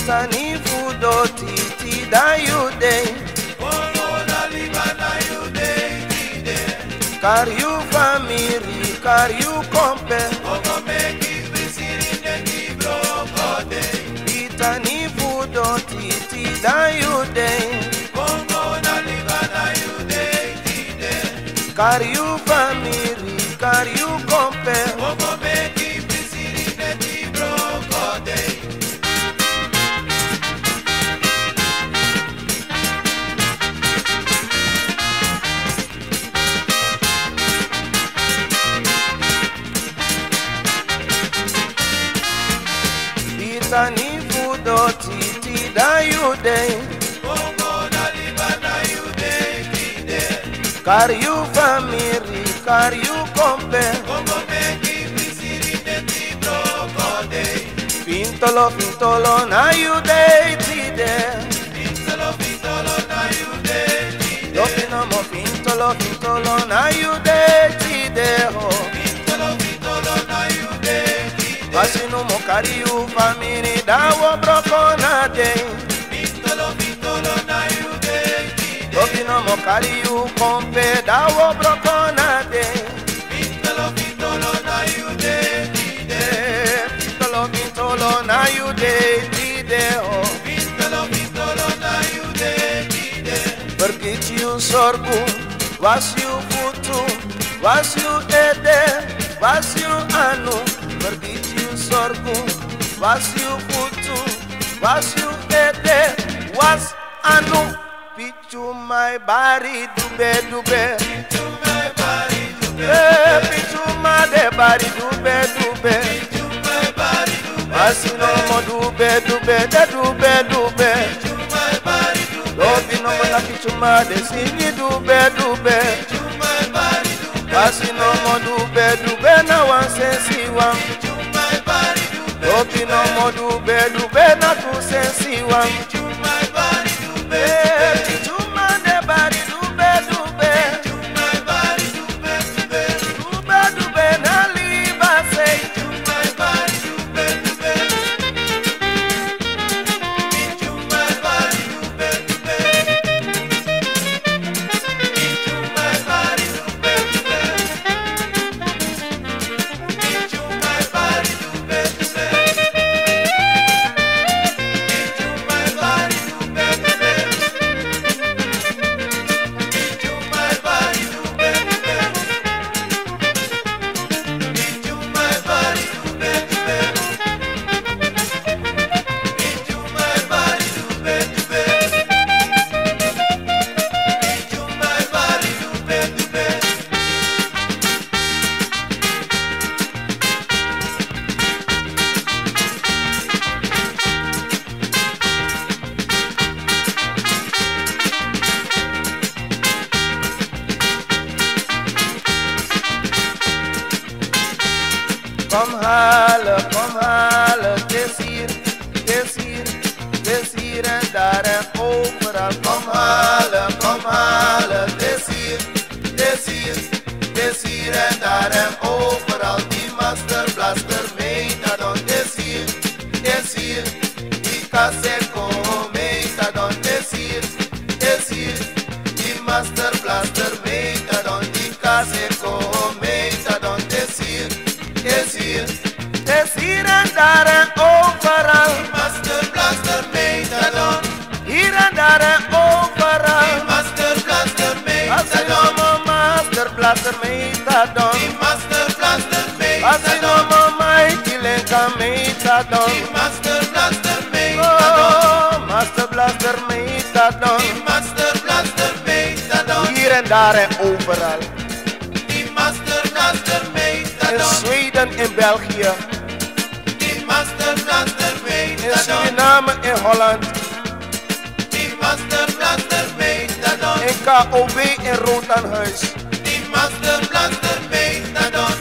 Itani fudo titi da yude. Car you family, car you compare. Itani fudo titi da yude. Car you family, car you compare. Itani fudo titi da yude. Car you family, car you compare. Pintolo, pintolo na yude tide. Dopinamo pintolo, pintolo na yude tide. Vasino mo carry you family da wo broko na day. Dopino mo carry you compe da wo broko na day. Pintolo na you day. Pintolo na you day. Pintolo na you day. Vergeet you sorgu, was you futu, was you ede, was you anu. Vergeet you sorgu, was you futu, was you ede, was anu. Pichu my body dube dube. Pichu my body dube. Pichu my body dube dube. Pichu my body dube. Asino mo dube dube de dube dube. Pichu my body dube. Dopino mo na pichu my de singi dube dube. Pichu my body dube. Asino mo dube dube na wan sensi wan. Pichu my body dube. Dopino mo dube dube na tu sensi wan. Pichu my body dube. Pichu my body dube dube. Pichu my body dube dube. Dube dube na liba say. Pichu my body dube dube. Pichu my body dube dube. Pichu my body dube dube. Pichu my body dube dube. Pichu my body dube dube. Kom halen, het is hier en daar en overal. Kom halen, het is hier en daar en overal. Die master blaster metadon is hier. Die Caseco metadon is hier. Die master blaster metadon, die Caseco metadon is hier. Is hier en daar en overal. Master blaster metadon. Hier en daar en overal. Master blaster metadon. Master blaster metadon. Master blaster metadon. Mighty Lenka metadon. Master blaster metadon. Master blaster metadon. Master blaster metadon. Hier en daar en overal. Master blaster metadon. In Zweden, in België. Die master blaster metadon. In Suriname, in Holland. Die master blaster metadon. In KOB, in Rotanhuis. Die master blaster metadon.